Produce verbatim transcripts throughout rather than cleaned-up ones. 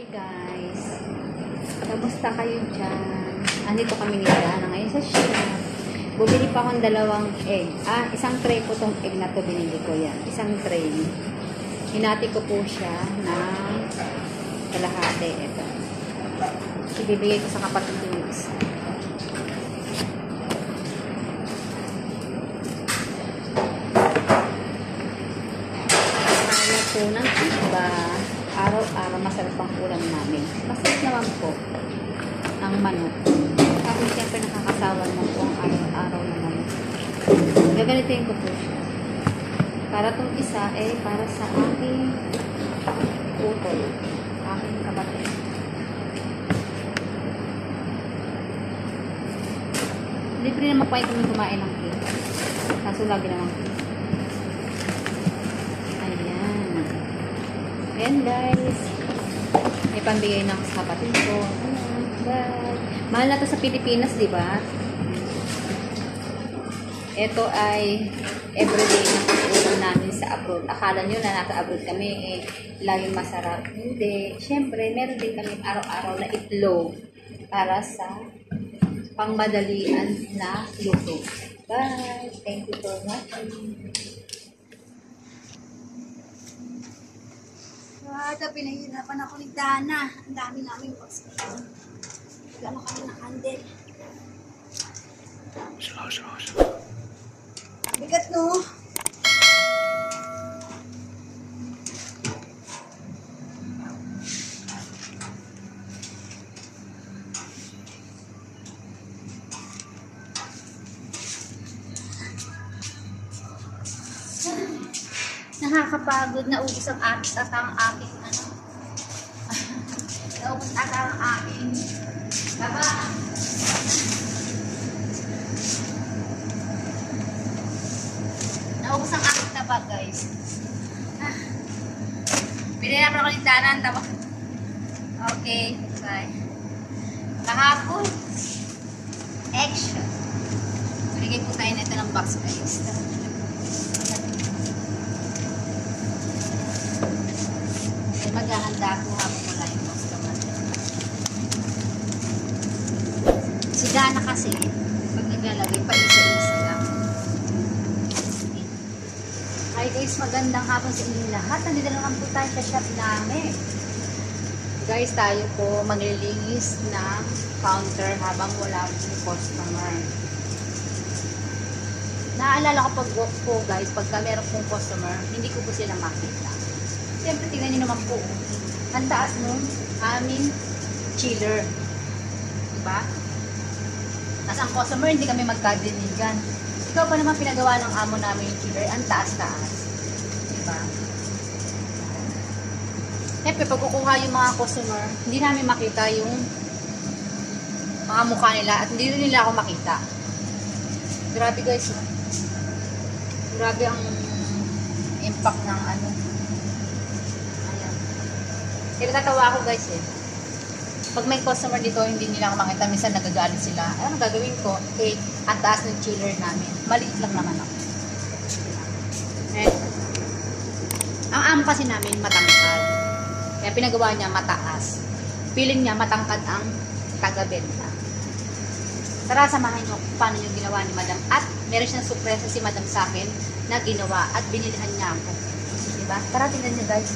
Guys, kamusta kayo dyan? Andito kami ni Dana ngayon sa shop. Bumili pa akong dalawang egg. Ah, isang tray po tong egg na to binili ko yan. Isang tray. Hinati ko po siya ng kalahati. Ito. Ibibigay ko sa kapatid ko yung isa. Kaya po ng iba. Araw-araw masarap ang ulam namin. Masarap naman po ang manok. Kasi siyempre nakakasawa naman po ang araw-araw na manok. Gagalitin ko po siya. Para itong isa eh para sa aking utol. Aking kapatid. Libre naman po ay kami kumain ng cake. Kaso lagi naman cake. Ayan guys, may pambigay ng kapatid ko. Ayan, bye. Mahal na to sa Pilipinas, di ba? Ito ay everyday na ulam namin sa abroad. Akala nyo na nasa abroad kami, eh, laging masarap. Hindi. Siyempre, meron din kami araw-araw na itlog para sa pangmadalian na luto. Bye! Thank you for watching. Wada, pinahirapan ako ni Dana. Ang dami namin pagsasabi. Nagano kami ng candle. Slow, slow, slow. Bigat, no? Nakakapagod na ubos ang aking at ang aking ano. Naubos at ang aking baba. Naubos ang aking taba, guys. Ah. Binila ko ng Dana ang taba. Okay, bye. Kahapon. Action. Binigay po tayo na ito ng box, guys. Maghahanda ko habang wala yung customer. Si Dana kasi, pag naglalagay pa isa-isa lang. Hi guys, magandang hapon sa inyong lahat. Nandito naman po tayo sa shop namin. Guys, tayo po maglilinis ng counter habang wala yung customer. Naalala ko pag walk po guys, pagka meron pong customer, hindi ko po sila makita. Siyempre, tingnan nyo naman po. Ang taas nun, aming chiller. Diba? Tapos ang customer, hindi kami magkadinigan. Ikaw pa naman pinagawa ng amo namin yung chiller. Ang taas-taas. Diba? Siyempre, pag kukuha yung mga customer, hindi namin makita yung mga mukha nila at hindi rin nila ako makita. Grabe guys. Grabe ang impact ng ano. Kaya natatawa ako guys eh. Pag may customer dito, hindi nila ako makita. Minsan nagagalit sila. Ano gagawin ko? Eh, ang taas ng chiller namin. Maliit lang naman ako. Eh, ang amo kasi namin matangkad. Kaya pinagawa niya mataas. Feeling niya matangkad ang taga-benta. Tara, samahan niyo kung paano yung ginawa ni Madam. At meron siyang surpresa si Madam sa akin na ginawa at binilihan niya ako. Diba? Tara, tingnan niyo guys.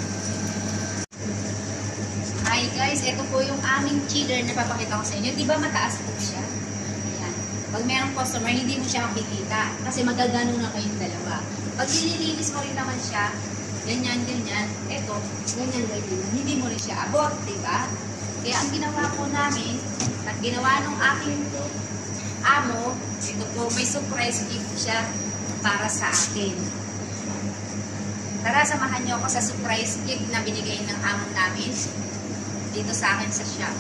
Hi guys, ito po yung aming chiller na papakita ko sa inyo. Diba mataas po siya? Ayan. Pag mayroong customer, hindi mo siya makikita. Kasi magagano na kayong dalawa. Pag nililinis mo rin naman siya, ganyan, ganyan. Ito, ganyan, ganyan. Hindi mo rin siya abot, diba? Kaya ang ginawa po namin, at ginawa ng aking amo, ito po, may surprise gift siya para sa akin. Tara, samahan niyo ako sa surprise gift na binigay ng amo namin dito sa akin sa shop.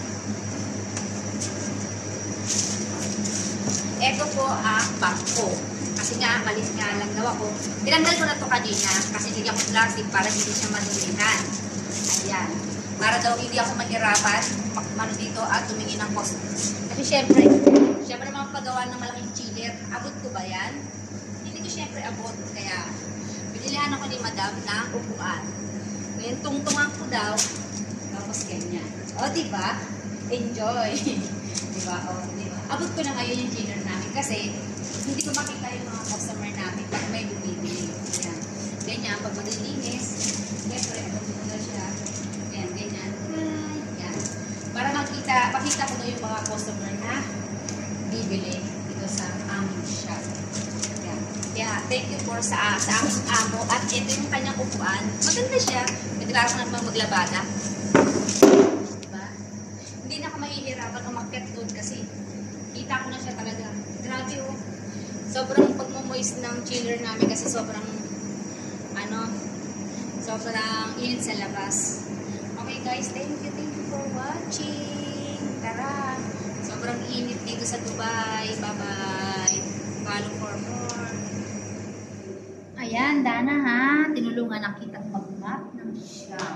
Ito po ang bag ko. Kasi nga, malis nga lang daw ako. Tinanggal ko na to kanina kasi hindi ako plastic para hindi siya madulihan. Ayan. Para daw hindi ako mahirapan mano dito at tumingin ng customer. Kasi syempre, syempre naman paggawa ng malaking chiller. Abot ko ba yan? Hindi ko syempre abot. Kaya, binilihan ako ni Madam ng upuan. Ngayon, tungtungan ko daw. Tapos ganyan. O, di ba? Enjoy. Di ba? O, di ba? Abot ko na ngayon yung chiller namin kasi hindi ko makita yung mga customer namin pag may bumibili. Yan. Ganyan, pag maglilinis, siyempre, abot ko na siya. Yan, ganyan. Yan. Para makita, makita ko na yung mga customer na bibili dito sa aming shop. Yan. Kaya, thank you for sa, sa aming amo. At ito yung kanyang upuan. Maganda siya. Naglakas na naman maglabada. Diba? Hindi na ako mahihirapan umakyat doon kasi kita ko na siya talaga. Grabe oh. Sobrang pagmumoist ng chiller namin kasi sobrang ano, sobrang init sa labas. Okay guys, thank you, thank you for watching. Tara, sobrang init dito sa Dubai. Bye-bye. Follow for more. Ayan, Dana ha. Tinulungan na kitang mag-map ng shop.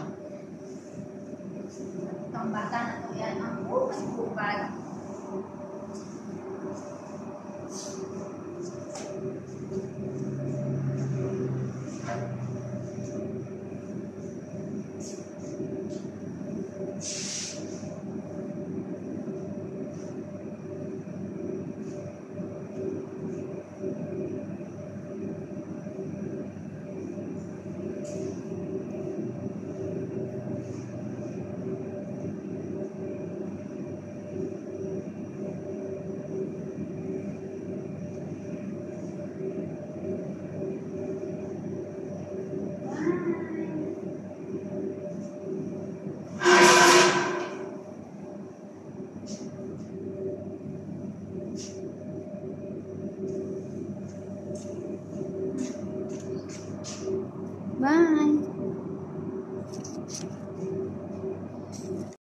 Itong bata na to yan. Ang bukad-bukad. Bye.